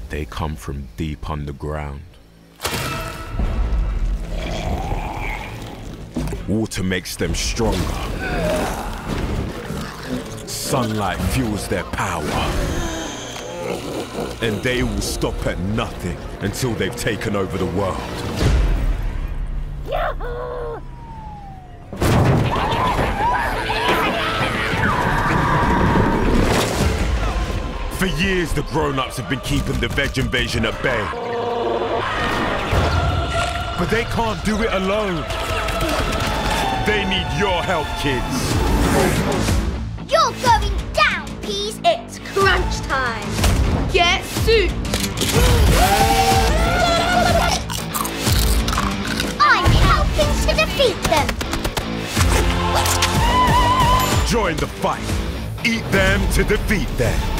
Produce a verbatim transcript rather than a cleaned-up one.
They come from deep underground. Water makes them stronger. Sunlight fuels their power. And they will stop at nothing until they've taken over the world. For years, the grown-ups have been keeping the veg invasion at bay. But they can't do it alone. They need your help, kids. You're going down, Peas. It's crunch time. Get suit. I'm helping to defeat them. Join the fight. Eat them to defeat them.